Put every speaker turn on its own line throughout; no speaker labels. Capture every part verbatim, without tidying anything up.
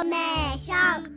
フォメーション。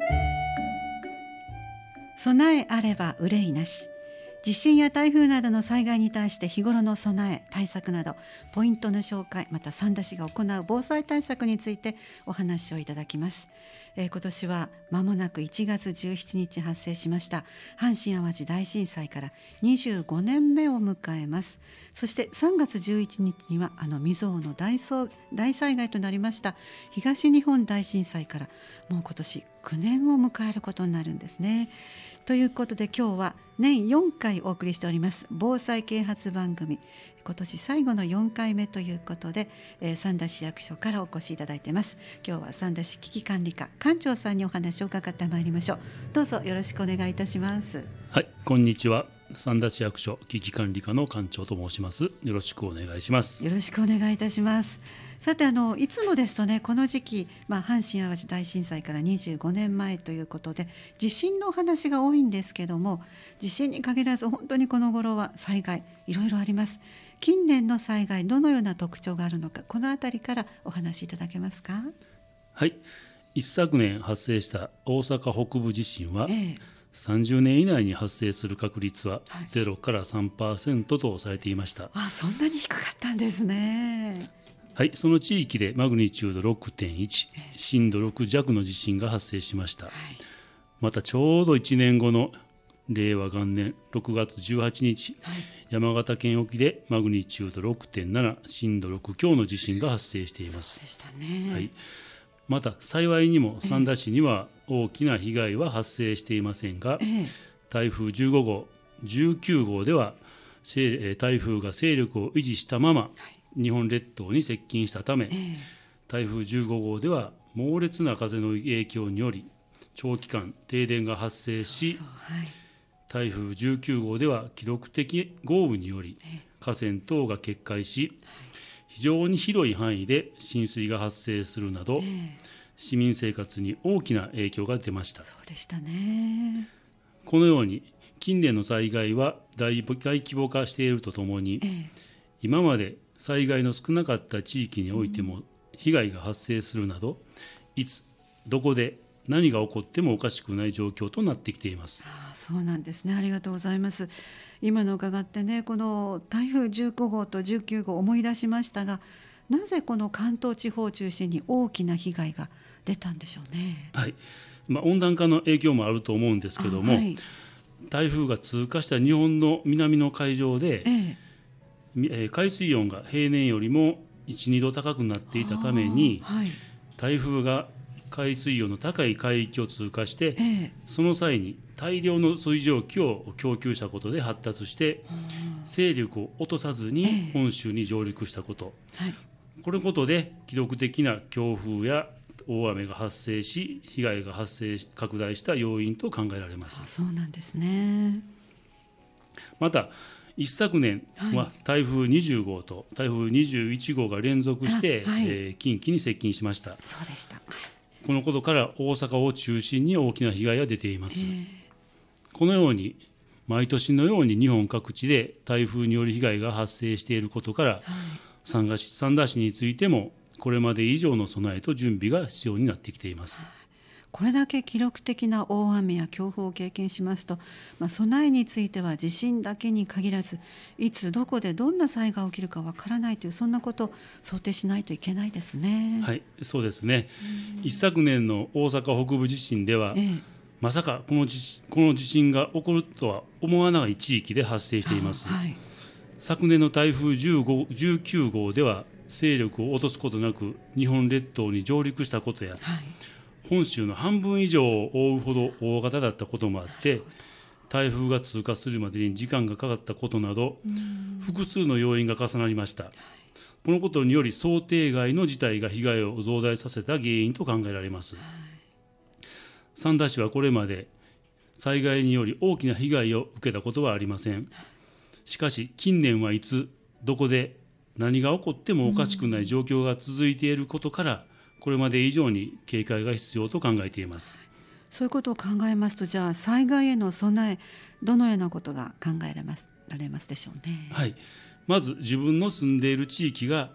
備えあれば憂いなし。地震や台風などの災害に対して日頃の備え対策などポイントの紹介、また三田市が行う防災対策についてお話をいただきます。えー、今年は間もなくいちがつじゅうしちにち発生しました阪神・淡路大震災からにじゅうごねんめを迎えます。そしてさんがつじゅういちにちにはあの未曾有の 大, 大災害となりました東日本大震災からもう今年きゅうねんを迎えることになるんですね。ということで今日は年よんかいお送りしております防災啓発番組、今年最後のよんかいめということで、えー、三田市役所からお越しいただいています。今日は三田市危機管理課館長さんにお話を伺ってまいりましょう。どうぞよろしくお願いいたします。
はい、こんにちは。三田市役所危機管理課の館長と申します。よろしくお願いします。
よろしくお願いいたします。さてあのいつもですとねこの時期、まあ、阪神・淡路大震災からにじゅうごねんまえということで地震のお話が多いんですけども、地震に限らず本当にこの頃は災害いろいろあります。近年の災害どのような特徴があるのか、このあたりからお話しいただけますか。
はい、一昨年発生した大阪北部地震は、
ええ、
さんじゅうねん以内に発生する確率はゼロから さんパーセント とされていました。
はい、あ、そんなに低かったんですね。
はい、その地域でマグニチュード ろくてんいち、震度ろく弱の地震が発生しました。はい、またちょうどいちねんごのれいわ元年ろくがつじゅうはちにち、はい、山形県沖でマグニチュード ろくてんなな、震度ろく強の地震が発生しています。
そうでしたね。
はい、また幸いにも三田市には大きな被害は発生していませんが、ええ、台風じゅうごごう、じゅうきゅうごうでは台風が勢力を維持したまま、はい、日本列島に接近したため、ええ、台風じゅうごごうでは猛烈な風の影響により長期間停電が発生し、そうそう、はい、台風じゅうきゅうごうでは記録的豪雨により河川等が決壊し、非常に広い範囲で浸水が発生するなど、市民生活に大きな影響が出ました。
そうでしたね。
このように近年の災害は 大, 大規模化しているとともに、今まで災害の少なかった地域においても被害が発生するなど、いつどこで何が起こってもおかしくない状況となってきています。
ああ、そうなんですね。ありがとうございます。今の伺ってね、この台風じゅうごごうとじゅうきゅうごうを思い出しましたが、なぜこの関東地方を中心に大きな被害が出たんでしょうね。
はい、まあ、温暖化の影響もあると思うんですけども、はい、台風が通過した日本の南の海上で、ええ、海水温が平年よりもいち、にど高くなっていたために、はい、台風が海水温の高い海域を通過して、ええ、その際に大量の水蒸気を供給したことで発達して勢力を落とさずに本州に上陸したこと、ええ、はい、このことで記録的な強風や大雨が発生し被害が発生拡大した要因と考えられます。
あ、そうなんですね。
また一昨年は台風にじゅうごうと台風にじゅういちごうが連続して、はい、えー、近畿に接近しました。
そうでした。
このことから大阪を中心に大きな被害が出ています。えー、このように毎年のように日本各地で台風による被害が発生していることから、はい、三田市、三田市についてもこれまで以上の備えと準備が必要になってきています。はい、
これだけ記録的な大雨や強風を経験しますと、まあ、備えについては地震だけに限らずいつどこでどんな災害が起きるかわからないという、そんなことを想定しないといけないですね。
はい、そうですね。一昨年の大阪北部地震では、ええ、まさかこの地、この地震が起こるとは思わない地域で発生しています。はい、昨年の台風じゅうご、じゅうきゅうごうでは勢力を落とすことなく日本列島に上陸したことや、はい、本州の半分以上を覆うほど大型だったこともあって台風が通過するまでに時間がかかったことなど複数の要因が重なりました。はい、このことにより想定外の事態が被害を増大させた原因と考えられます。はい、三田市はこれまで災害により大きな被害を受けたことはありません。しかし近年はいつどこで何が起こってもおかしくない状況が続いていることから、これまで以上に警戒が必要と考えています。
そういうことを考えますと、じゃあ災害への備え、どのようなことが考えられます、られますでしょうね。
はい、まず自分の住んでいる地域が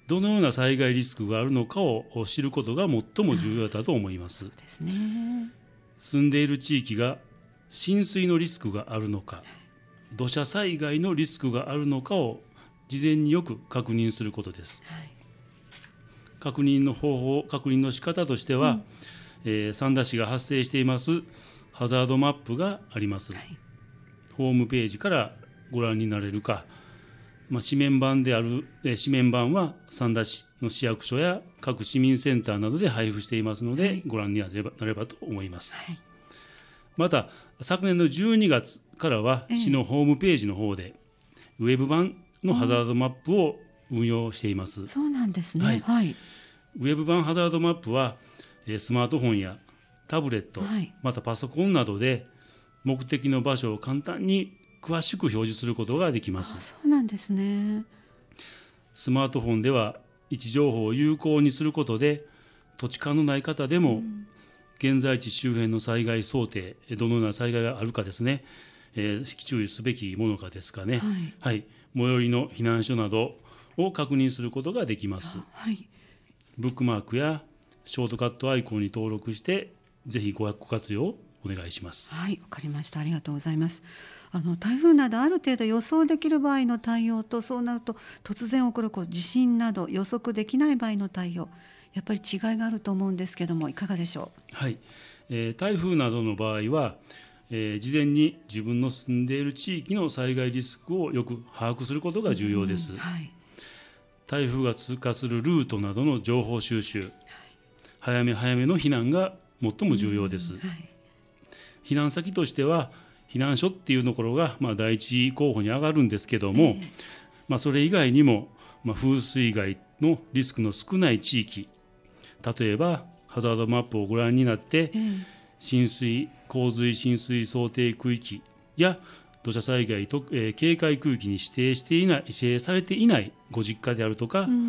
どのような災害リスクがあるのかを知ることが最も重要だと思います。
そうですね。
住んでいる地域が浸水のリスクがあるのか、土砂災害のリスクがあるのかを事前によく確認することです。はい、確認の方法、確認の仕方としては、うんえー、三田市が発生していますハザードマップがあります。はい、ホームページからご覧になれるか、まあ、紙面版である、えー、紙面版は三田市の市役所や各市民センターなどで配布していますので、はい、ご覧になれば、なればと思います。はい、また昨年のじゅうにがつからは市のホームページの方でウェブ版のハザードマップを運用しています。
そうなんですね。
はい
はい、
ウェブ版ハザードマップはスマートフォンやタブレット、はい、またパソコンなどで目的の場所を簡単に詳しく表示することができます。
あ、そうなんですね。
スマートフォンでは位置情報を有効にすることで土地勘のない方でも現在地周辺の災害想定、どのような災害があるかですね、えー、注意すべきものかですかね、はいはい、最寄りの避難所などを確認することができます。はい、ブックマークやショートカットアイコンに登録してぜひご活用をお願いします。
はい、わかりました。ありがとうございます。あの台風などある程度予想できる場合の対応と、そうなると突然起こるこう地震など予測できない場合の対応、やっぱり違いがあると思うんですけども、いかがでしょ
う。はい、えー、台風などの場合は、えー、事前に自分の住んでいる地域の災害リスクをよく把握することが重要です。うんはい、台風が通過するルートなどの情報収集、はい、早め早めの避難が最も重要です。うんはい、避難先としては避難所っていうところが、まあ、第一候補に上がるんですけども、えーまあ、それ以外にも、まあ、風水害のリスクの少ない地域、例えばハザードマップをご覧になって、えー、浸水洪水浸水想定区域や土砂災害と、えー、警戒区域に指定していない指定されていないご実家であるとか、うん、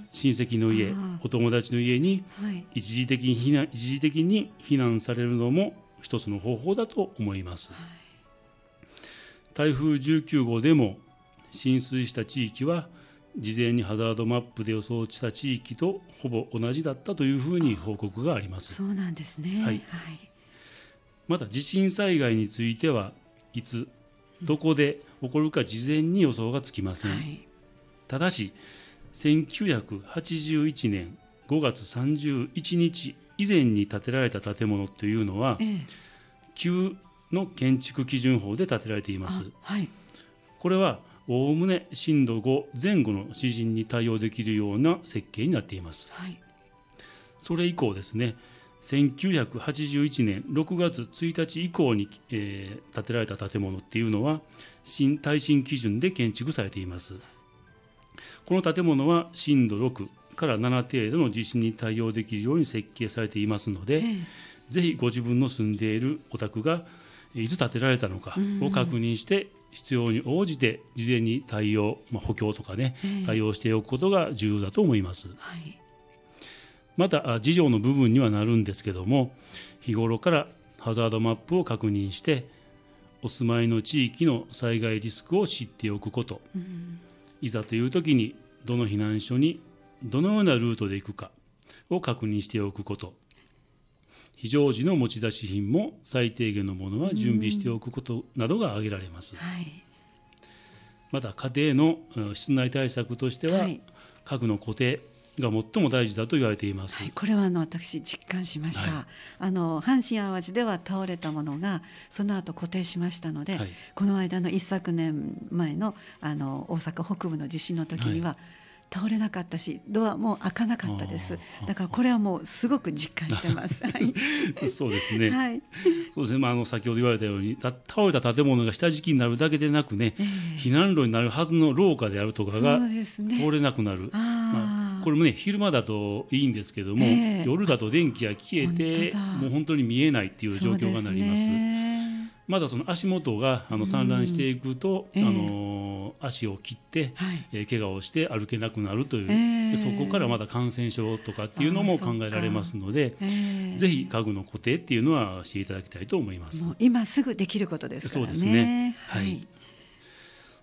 親戚の家、お友達の家に一時的に避難、一時的に避難されるのも一つの方法だと思います。はい、台風じゅうきゅうごうでも浸水した地域は事前にハザードマップで予想した地域とほぼ同じだったというふうに報告があります。
そうなんですね。はいはい、
また地震災害についてはいつどこで起こるか事前に予想がつきません。はい、ただしせんきゅうひゃくはちじゅういちねんごがつさんじゅういちにち以前に建てられた建物というのは、ええ、旧の建築基準法で建てられています。はい、これはおおむね震度ごぜん後の地震に対応できるような設計になっています。はい、それ以降ですね、せんきゅうひゃくはちじゅういちねんろくがつついたち以降に、えー、建てられた建物っていうのは新耐震基準で建築されています。この建物は震度ろくからなな程度の地震に対応できるように設計されていますので、ええ、ぜひご自分の住んでいるお宅がいつ建てられたのかを確認して必要に応じて事前に対応、まあ、補強とかね、ええ、対応しておくことが重要だと思います。はい、また事業の部分にはなるんですけども、日頃からハザードマップを確認してお住まいの地域の災害リスクを知っておくこと、うん、いざという時にどの避難所にどのようなルートで行くかを確認しておくこと、非常時の持ち出し品も最低限のものは準備しておくことなどが挙げられます。はい、また家庭の室内対策としては、はい、家具の固定が最も大事だと言われています。
はい、これはあの私実感しました。はい、あの阪神・淡路では倒れたものがその後固定しましたので、はい、この間の一昨年前のあの大阪北部の地震の時には、はい、倒れなかったしドアも開かなかったです。だからこれはもうすごく実感してます。はい、
そうですね。はい、そうですね。まあ、あの先ほど言われたように倒れた建物が下敷きになるだけでなくね、えー、避難路になるはずの廊下であるとかが通れなくなる。まあ、これもね昼間だといいんですけども、えー、夜だと電気が消えてもう本当に見えないっていう状況がなります。まだその足元があの散乱していくと、うん、あのー、足を切って、はい、えー、怪我をして歩けなくなるという、えー、そこからまだ感染症とかっていうのも考えられますので、えー、ぜひ家具の固定っていうのはしていただきたいと思います。
もう今すぐできることですからね。
そうですね。はい。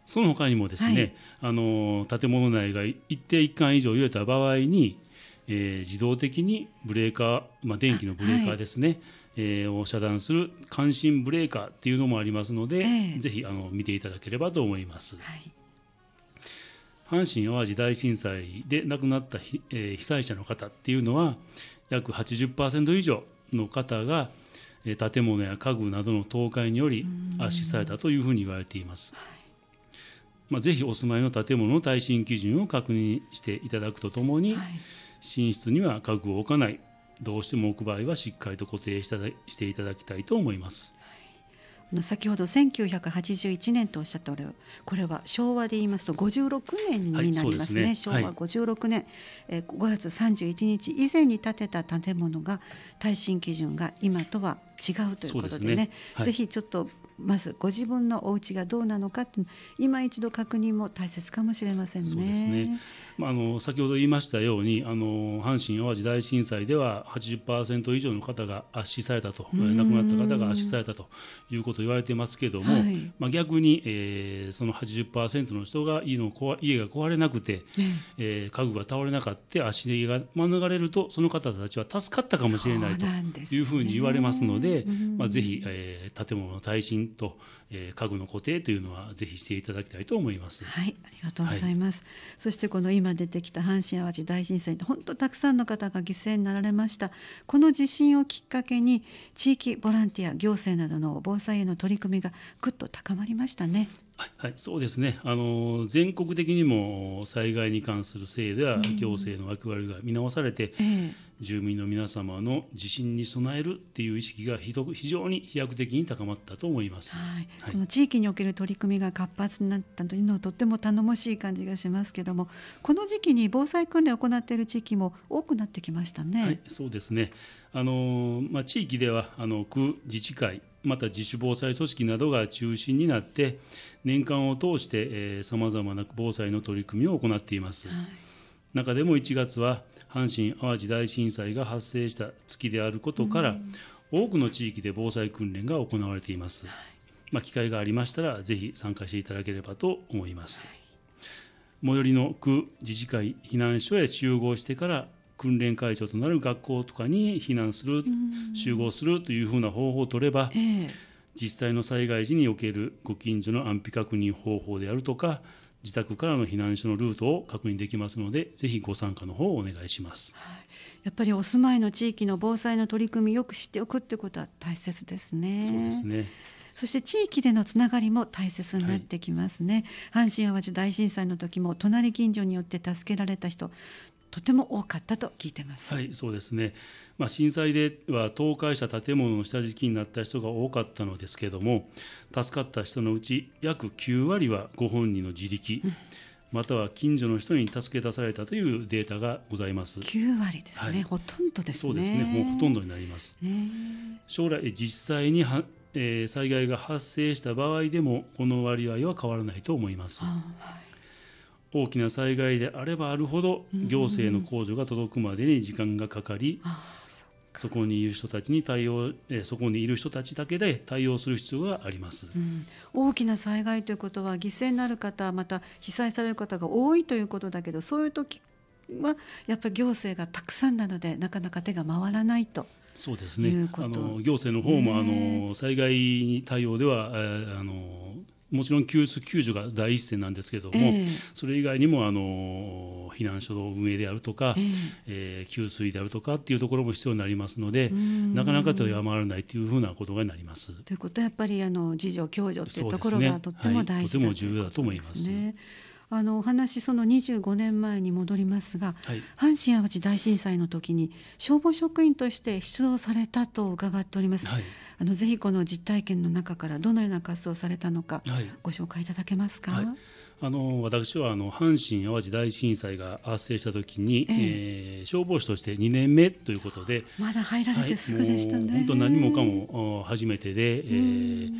その他にもですね、はい、あの建物内が一定一貫以上揺れた場合に、えー、自動的にブレーカー、まあ、電気のブレーカーですね、はい、えー、を遮断する感震ブレーカーっていうのもありますので、えー、ぜひあの見ていただければと思います。はい、阪神・淡路大震災で亡くなった被、えー、被災者の方っていうのは約 はちじゅっパーセント 以上の方が建物や家具などの倒壊により圧死されたというふうに言われています。はい、まあ、ぜひお住まいの建物の耐震基準を確認していただくとともに、はい、寝室には家具を置かない、どうしても置く場合はしっかりと固定していただきたいと思います。
はい、先ほどせんきゅうひゃくはちじゅういちねんとおっしゃったおれ、これは昭和で言いますとごじゅうろくねんになりますね。はい、昭和ごじゅうろくねん、はい、えー、ごがつさんじゅういちにち以前に建てた建物が耐震基準が今とは違うということでね、でね、はい、ぜひちょっとまずご自分のお家がどうなのかって今一度確認も大切かもしれませんね。
そうですね、まあ、あの先ほど言いましたように、あの阪神・淡路大震災では はちじゅっパーセント 以上の方が圧死されたと、亡くなった方が圧死されたということを言われていますけれども、はい、まあ、逆に、えー、その はちじゅっパーセント の人が家の家が壊れなくて、えー、家具が倒れなかった圧死が免れると、その方たちは助かったかもしれないというふうに言われますので、まあ、ぜひ、えー、建物の耐震と、えー、家具の固定というのはぜひしていただきたいと思います。
はい、ありがとうございます。はい、そしてこの今出てきた阪神・淡路大震災で本当たくさんの方が犠牲になられました。この地震をきっかけに地域ボランティア、行政などの防災への取り組みがぐっと高まりましたね。
はいはい、そうですね、あの全国的にも災害に関する制度や行政の役割が見直されて、うん、えー、住民の皆様の地震に備えるっていう意識が非常に飛躍的に高まったと思います。
はいはい、この地域における取り組みが活発になったというのはとっても頼もしい感じがしますけども、この時期に防災訓練を行っている地域も多くなってきましたね。
はい、そうですね、あの、まあ、地域ではあの区自治会、また自主防災組織などが中心になって年間を通してさまざまな防災の取り組みを行っています。はい、中でもいちがつは阪神・淡路大震災が発生した月であることから、うん、多くの地域で防災訓練が行われています。はい、まあ、機会がありましたらぜひ参加していただければと思います。はい、最寄りの区自治会避難所へ集合してから訓練会場となる学校とかに避難する、集合するというふうな方法を取れば、えー、実際の災害時におけるご近所の安否確認方法であるとか、自宅からの避難所のルートを確認できますので、ぜひご参加の方をお願いします。
はい、やっぱりお住まいの地域の防災の取り組みよく知っておくってことは大切ですね。
そうですね。
そして地域でのつながりも大切になってきますね。はい、阪神・淡路大震災の時も隣近所によって助けられた人とても多かったと聞いてます。
はい、そうですね、まあ、震災では倒壊した建物の下敷きになった人が多かったのですけれども、助かった人のうち約きゅうわりはご本人の自力、うん、または近所の人に助け出されたというデータがございます。
きゅうわりですね、はい、ほとんどですね。
そうですね、もうほとんどになります。将来実際には、えー、災害が発生した場合でもこの割合は変わらないと思います。はい、大きな災害であればあるほど行政の控除が届くまでに時間がかかり、うん、そこにいる人たちに対応、えそこにいる人たちだけで対応する必要があります。
うん、大きな災害ということは犠牲になる方、また被災される方が多いということだけど、そういう時はやっぱり行政がたくさんなのでなかなか手が回らないと。
そうですね、あの行政の方もあの災害に対応では、えー、あのもちろん救出救助が第一線なんですけども、えー、それ以外にもあの避難所の運営であるとか、えーえー、給水であるとかっていうところも必要になりますので、なかなか手が回らないというふうなことがなります。
ということはやっぱりあの自助共助っていうところがとっても大事だということですね。はい、とても重要だと思います。あのお話そのにじゅうごねんまえに戻りますが、はい、阪神・淡路大震災の時に消防職員として出動されたと伺っております。はい、あのぜひこの実体験の中からどのような活動をされたのか、はい、ご紹介いただけますか。はい、
あの私はあの阪神・淡路大震災が発生した時に、えーえー、消防士としてにねんめということで、
まだ入られてすぐでしたね。
はい、本当何もかも初めてで、えー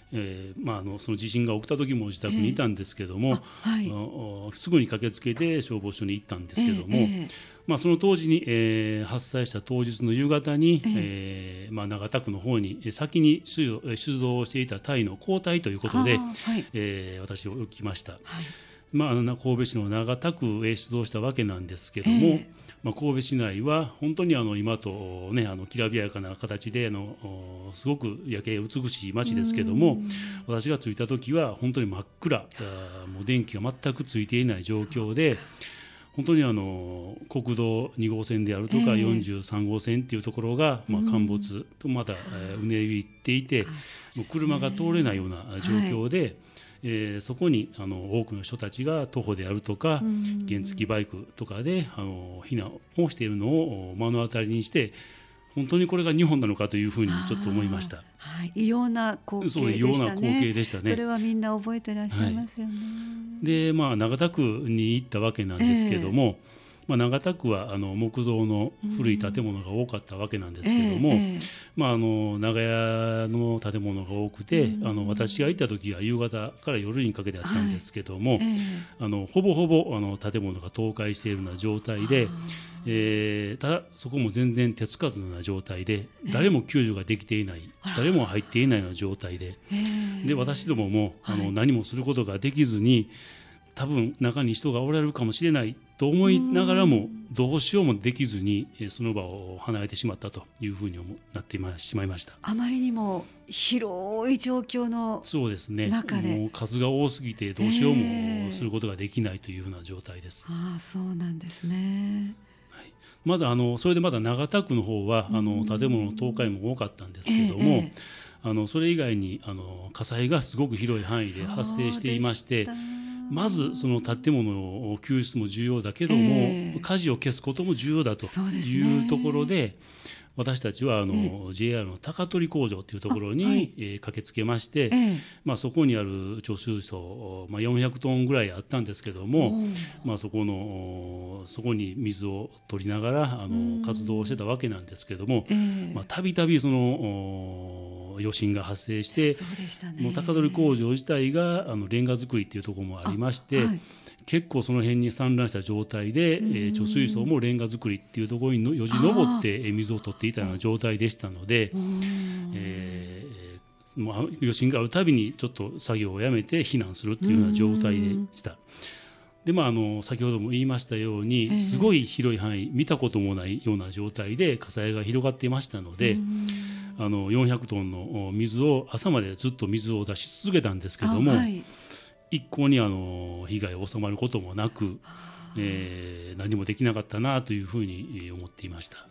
えーまあ、あのその地震が起きた時も自宅にいたんですけども、えーはい、すぐに駆けつけて消防署に行ったんですけども、えーえーまあ、その当時に、えー、発災した当日の夕方に、えーえーまあ、長田区の方に先に出動していた隊の交代ということで、はいえー、私を置きました。はいまあ、神戸市の長田区へ出動したわけなんですけども、えーまあ、神戸市内は本当にあの今と、ね、あのきらびやかな形であのすごく夜景美しい街ですけども、私が着いた時は本当に真っ暗、もう電気が全くついていない状況で、本当にあの国道に号線であるとかよんじゅうさん号線っていうところが、まあ、陥没とまたうねりっていて、もう車が通れないような状況で、はいえー、そこにあの多くの人たちが徒歩であるとか原付バイクとかであの避難をしているのを目の当たりにして本当にこれが日本なのかというふうにちょっと思いました。
はい、異様な光景でしたね。そう異様な光景でしたね。それはみんな覚えてらっしゃいますよね。はい、
で、まあ、長田区に行ったわけなんですけども、えーまあ、長田区はあの木造の古い建物が多かったわけなんですけども、えーえーまあ、あの長屋の建物が多くて、あの私が行った時は夕方から夜にかけてあったんですけども、はいえー、あのほぼほぼあの建物が倒壊しているような状態で、えー、ただそこも全然手つかずのような状態で誰も救助ができていない、えー、誰も入っていないような状態で、えー、で私どももあの、はい、何もすることができずに多分中に人がおられるかもしれないと思いながらもどうしようもできずにその場を離れてしまったというふうになってしまいました。
あまりにも広い状況の中で、
そうですね、もう数が多すぎてどうしようもすることができないというふうな状態です。
えー、ああそうなんですね。
はい、まずあのそれでまだ長田区の方はあの建物の倒壊も多かったんですけども、えーえー、あのそれ以外にあの火災がすごく広い範囲で発生していまして、まずその建物の救出も重要だけども、えー、火事を消すことも重要だというところで、私たちはあの、えー、ジェイアール の高取工場というところに、はいえー、駆けつけまして、えーまあ、そこにある貯水槽、まあ、よんひゃくトンぐらいあったんですけども、まあ、そこのそこに水を取りながらあの活動をしてたわけなんですけども、たびたびその余震が発生して、
そうでしたね、
もう高取工場自体があのレンガ造りっていうところもありまして、はい、結構その辺に散乱した状態で、えー、貯水槽もレンガ造りっていうところにのよじ登って水を取っていたような状態でしたので、えー、もう余震があるたびにちょっと作業をやめて避難するっていうような状態でした。でまあ、あの先ほども言いましたようにすごい広い範囲、見たこともないような状態で火災が広がっていましたので、あのよんひゃくトンの水を朝までずっと水を出し続けたんですけども、はい、一向にあの被害が収まることもなく、えー、何もできなかったなというふうに思っていました。
うん、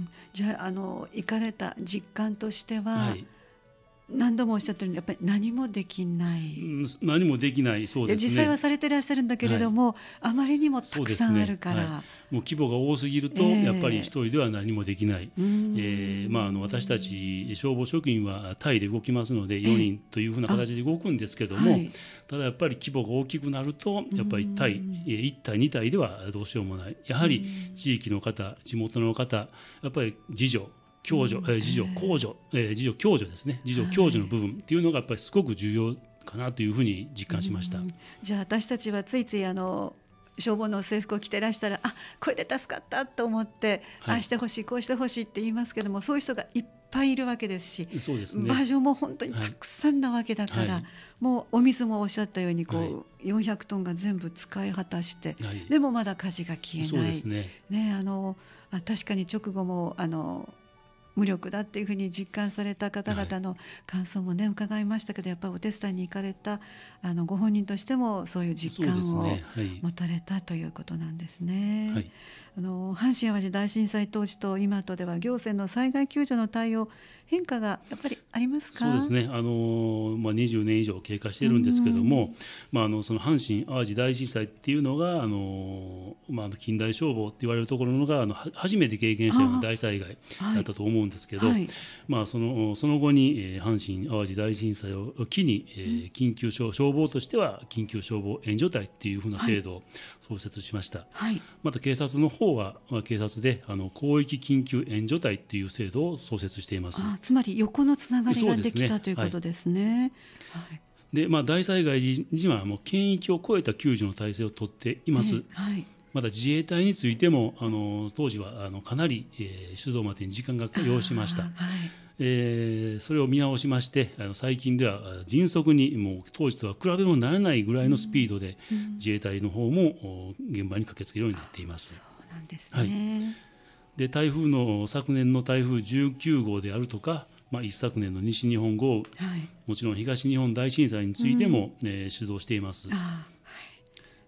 じゃあ、あの行かれた実感としては、はい、何度もおっしゃったようにやっぱり何もできない、うん、
何もできない、そうですね。
実際はされてらっしゃるんだけれども、はい、あまりにもたくさんあるから、ねはい、
もう規模が多すぎると、えー、やっぱり一人では何もできない、えーまあ、あの私たち消防職員はタイで動きますのでよにんというふうな形で動くんですけども、はい、ただやっぱり規模が大きくなるとやっぱり隊いち隊に隊ではどうしようもない。やはり地域の方、地元の方、やっぱり自助共助、えー、自助公助、えー、自助共助ですね、自助共助の部分っていうのがやっぱりすごく重要かなというふうに実感しました。
じゃあ私たちはついついあの消防の制服を着てらしたら、あ、これで助かったと思って、はい、ああしてほしいこうしてほしいって言いますけども、そういう人がいっぱいいるわけですし、
そうですね、
場所も本当にたくさんなわけだから、はい、もうお水もおっしゃったようにこう、はい、よんひゃくトンが全部使い果たして、はい、でもまだ火事が消えない。
そうですね。
ね、あのあ確かに直後もあの無力だっていうふうに実感された方々の感想もね、はい、伺いましたけど、やっぱりお手伝いに行かれたあのご本人としてもそういう実感を持たれたということなんですね。はい、あの阪神・淡路大震災当時と今とでは行政の災害救助の対応変化がやっぱりありますか？
そうですね、あの、まあ、にじゅうねん以上経過しているんですけども、まあ、あのその阪神・淡路大震災っていうのがあのまあ、近代消防って言われるところのがあの初めて経験したような大災害だったと思うんですけど、はいまあ、そのその後に、えー、阪神・淡路大震災を機に、えー、緊急消消防としては緊急消防援助隊っていうふうな制度を創設しました、はい、また警察の方は、まあ、警察であの広域緊急援助隊っていう制度を創設しています。
あ、つまり横のつながりができた、ね、ということですね。
はいでまあ、大災害時にはもう県域を超えた救助の体制を取っています、えーはい、また自衛隊についてもあの当時はあのかなり、えー、出動までに時間が要しました、はいえー、それを見直しましてあの最近では迅速にもう当時とは比べ物にならないぐらいのスピードで、うん、自衛隊の方も現場に駆けつけるようになっています。
そうなんですね、
はい、で台風の昨年の台風じゅうきゅう号であるとかまあ、一昨年の西日本豪雨、はい、もちろん東日本大震災についても、うんえー、主導しています。はい、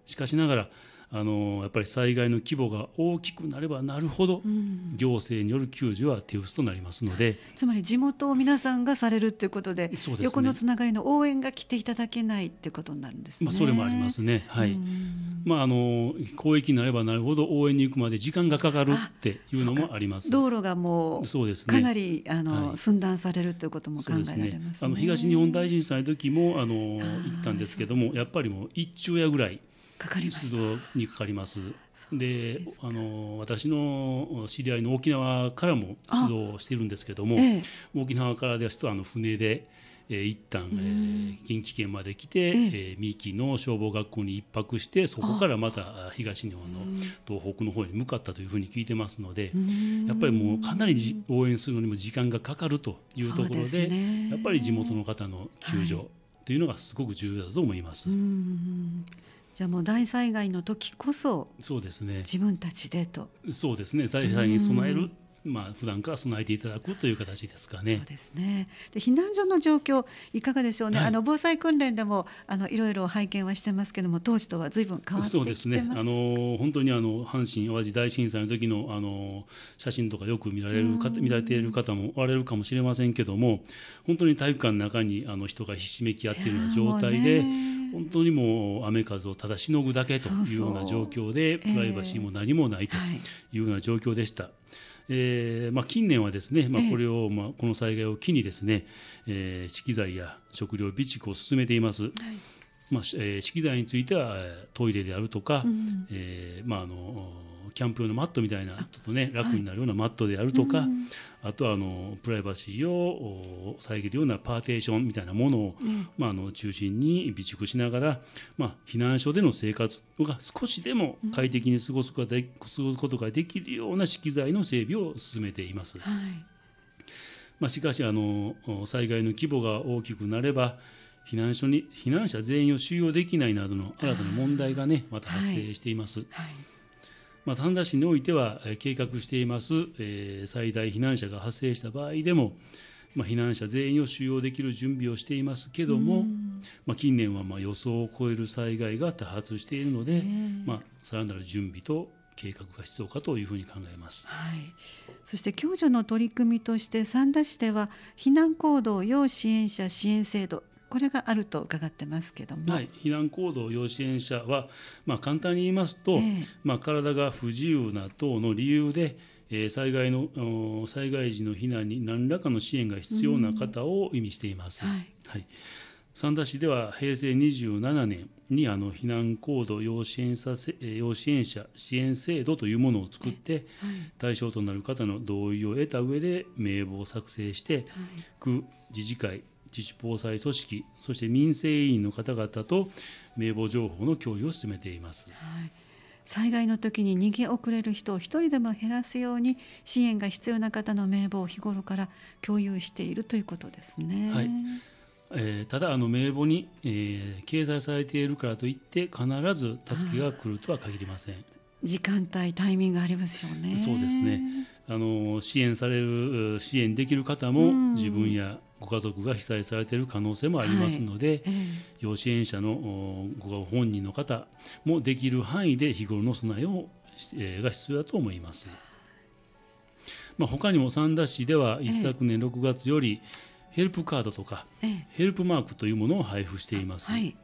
しかしながらあのやっぱり災害の規模が大きくなればなるほど、うん、行政による救助は手薄となりますので、
つまり地元を皆さんがされるということで、そうですね、横のつながりの応援が来ていただけないということになるんですね。
まあ、それもありますね、はいまあ、あの広域になればなるほど応援に行くまで時間がかかるっていうのもあります。
道路がもうそうです、ね、かなりあの、はい、寸断されるということも考えられますね。
あの東日本大震災の時もあの行ったんですけども、やっぱりもう一昼夜ぐらい
かかりました。
出動にかかります。であの私の知り合いの沖縄からも出動してるんですけども、ええ、沖縄からですとあの船で、えー、一旦、えー、近畿圏まで来て、ええー、三木の消防学校に一泊して、そこからまた東日本の東北の方に向かったというふうに聞いてますので、やっぱりもうかなり応援するのにも時間がかかるというところ で, で、ね、やっぱり地元の方の救助というのがすごく重要だと思います。
はい、うんじゃあもう大災害の時こそ
そうですね、
自分たちでと。
そうですね、大災害に備える、まあ普段から備えていただくという形ですかね。
そうですね。で避難所の状況いかがでしょうね。はい、あの防災訓練でもあのいろいろ拝見はしてますけども、当時とは随分変わってきてます。
そうですね、あの本当にあの阪神・淡路大震災の時のあの写真とかよく見られる方見られている方もおられるかもしれませんけども、本当に体育館の中にあの人がひしめき合っているような状態で、本当にもう雨風をただしのぐだけというような状況で、プライバシーも何もないというような状況でした。えーまあ、近年はですね、まあ、これを、まあ、この災害を機にですね、えー、資機材や食料備蓄を進めています。はいまあえー、資機材についてはトイレであるとか、うんえーまあ、あのキャンプ用のマットみたいなちょっと、ね、楽になるようなマットであるとか、はい、あとはあのプライバシーを遮るようなパーテーションみたいなものを、うんまあ、あの中心に備蓄しながら、まあ、避難所での生活が少しでも快適に過ごすことがで、過ごすことができるような資機材の整備を進めています。はいまあ、しかしあの災害の規模が大きくなれば避難所に避難者全員を収容できないなどの新たな問題が、ね、また発生しています。はいはいまあ、三田市においては計画しています、えー、最大避難者が発生した場合でも、まあ、避難者全員を収容できる準備をしていますけども、まあ、近年はまあ予想を超える災害が多発しているので、まあ、さらなる準備と計画が必要かというふうに考えます。
はい、そして共助の取り組みとして三田市では避難行動要支援者支援制度、これがあると伺ってますけども、
はい、避難行動要支援者は、まあ、簡単に言いますと、えーまあ、体が不自由な等の理由で、えー、災害の災害時の避難に何らかの支援が必要な方を意味しています。はいはい、三田市ではへいせいにじゅうななねんにあの避難行動要支援者要支援者支援制度というものを作って、はい、対象となる方の同意を得た上で名簿を作成して、はい、区自治会自主防災組織、そして民生委員の方々と名簿情報の共有を進めています。
はい、災害の時に逃げ遅れる人を一人でも減らすように支援が必要な方の名簿を日頃から共有しているということですね。はい
えー、ただあの名簿に、えー、掲載されているからといって必ず助けが来るとは限りません。
時間帯タイミングありますでしょうね。
そうですね。あの支援される支援できる方も自分やご家族が被災されている可能性もありますので、はいえー、要支援者のご本人の方もできる範囲で日頃の備えを、えー、が必要だと思います。まあ、他にも三田市では一昨年ろくがつよりヘルプカードとか、えー、ヘルプマークというものを配布しています。はい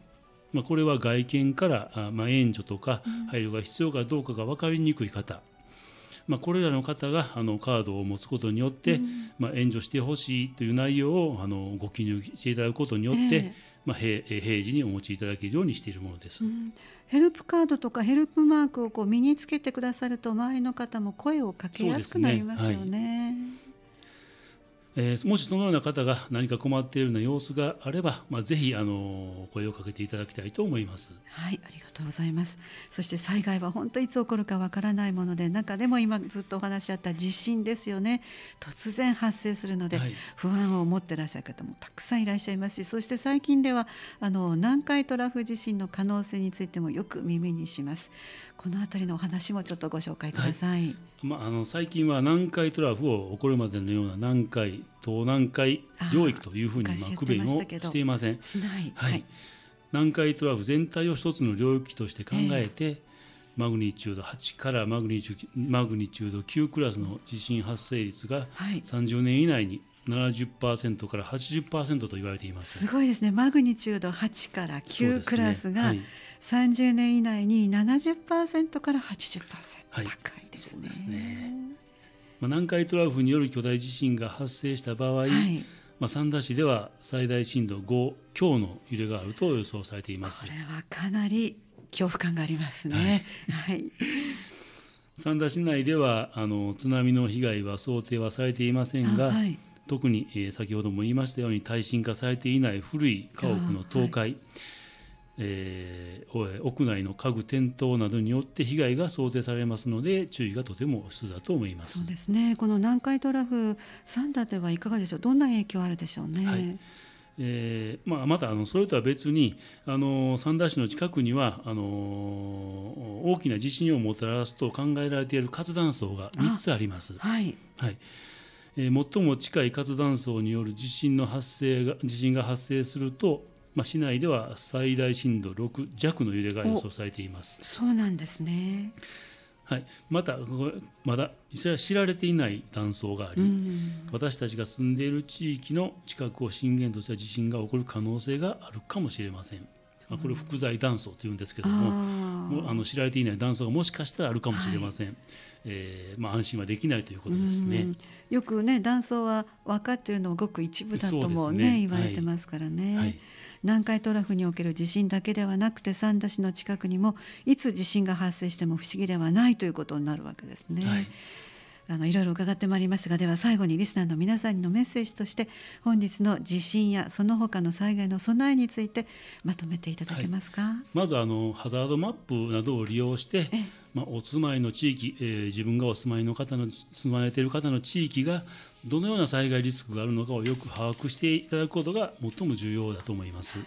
まあ、これは外見からあ、まあ、援助とか配慮が必要かどうかが分かりにくい方、まあ、これらの方があのカードを持つことによって、うん、まあ、援助してほしいという内容をあのご記入していただくことによって、えーまあ、平, 平時にお持ちいただけるようにしているものです、うん、
ヘルプカードとかヘルプマークをこう身につけてくださると周りの方も声をかけやすくなりますよね。
えー、もしそのような方が何か困っているような様子があれば、まあ、ぜひあの声をかけていただきたいと思います。
はい、ありがとうございます。そして災害は本当いつ起こるかわからないもので、中でも今ずっとお話しあった地震ですよね。突然発生するので、はい、不安を持っていらっしゃる方もたくさんいらっしゃいますし、そして最近ではあの南海トラフ地震の可能性についてもよく耳にします。このあたりのお話もちょっとご紹介ください。はい、
まあ、あの最近は南海トラフを起こるまでのような南海東南海領域というふうにまあ区別をしていません。
しない、
はいはい、南海トラフ全体を一つの領域として考えて、えー、マグニチュードはちからマグニチュマグニチュードきゅうクラスの地震発生率がさんじゅうねん以内に ななじゅっパーセント から はちじゅっパーセント と言われています。
すごいですね。マグニチュードはちからきゅうクラスがさんじゅうねん以内に ななじゅっパーセント から はちじゅっパーセント、はい、高いですね。
そうですね。まあ、南海トラフによる巨大地震が発生した場合、はい、まあ、三田市では最大震度ご強の揺れがあると予想されています。
これはかなり恐怖感がありますね。はいはい、
三田市内ではあの津波の被害は想定はされていませんが、はい、特に、えー、先ほども言いましたように耐震化されていない古い家屋の倒壊、はい、えー、屋内の家具転倒などによって被害が想定されますので、注意がとても必要だと思います。
そうですね。この南海トラフ三田ではいかがでしょう。どんな影響あるでしょうね。はい、
えーまあ、またあのそれとは別にあの三田市の近くにはあの大きな地震をもたらすと考えられている活断層がみっつあります。
はい
はい、えー、最も近い活断層による地震の発生が地震が発生すると、まあ、市内では最大震度ろく弱の揺れが予想されています。
そうなんですね。
はい、またまだ知られていない断層があり、うん、私たちが住んでいる地域の近くを震源とした地震が起こる可能性があるかもしれません。まあ、これ複在断層というんですけども、もうあの知られていない断層がもしかしたらあるかもしれません。はい、えーまあ、安心はできないということですね。うん、
よくね、断層は分かっているのはごく一部だとも ね, ね言われてますからね。はいはい、南海トラフにおける地震だけではなくて、三田市の近くにもいつ地震が発生しても不思議ではないということになるわけですね。はい、あのいろいろ伺ってまいりましたが、では最後にリスナーの皆さんにのメッセージとして、本日の地震やその他の災害の備えについてまとめていただけますか。はい、
まずあのハザードマップなどを利用して、まあ、お住まいの地域、えー、自分がお住まいの方の住まれている方の地域がどのような災害リスクがあるのかをよく把握していただくことが最も重要だと思います。はい、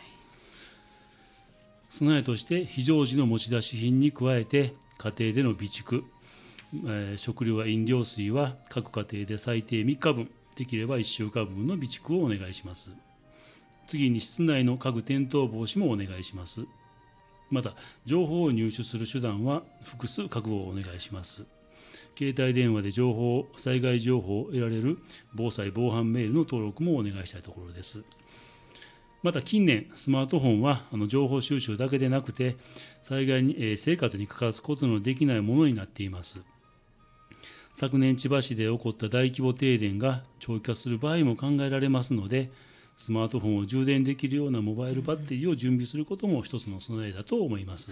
備えとして非常時の持ち出し品に加えて、家庭での備蓄、えー、食料や飲料水は各家庭で最低みっかぶん、できればいっしゅうかんぶんの備蓄をお願いします。次に室内の家具転倒防止もお願いします。また情報を入手する手段は複数確保をお願いします。携帯電話で情報災害情報を得られる防災防犯メールの登録もお願いしたいところです。また近年スマートフォンはあの情報収集だけでなくて、災害に、えー、生活に欠かすことのできないものになっています。昨年千葉市で起こった大規模停電が長期化する場合も考えられますので、スマートフォンを充電できるようなモバイルバッテリーを準備することも一つの備えだと思います。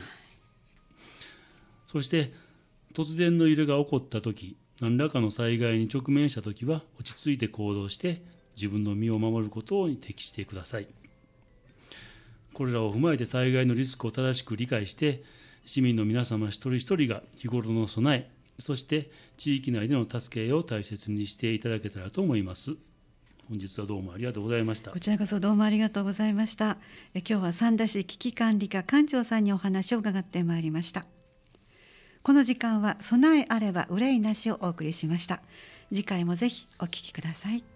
そして突然の揺れが起こったとき、何らかの災害に直面したときは落ち着いて行動して自分の身を守ることに適してください。これらを踏まえて災害のリスクを正しく理解して、市民の皆様一人一人が日頃の備え、そして地域内での助けを大切にしていただけたらと思います。本日はどうもありがとうございました。
こちらこそどうもありがとうございました。え今日は三田市危機管理課館長さんにお話を伺ってまいりました。この時間は備えあれば憂いなしをお送りしました。次回もぜひお聞きください。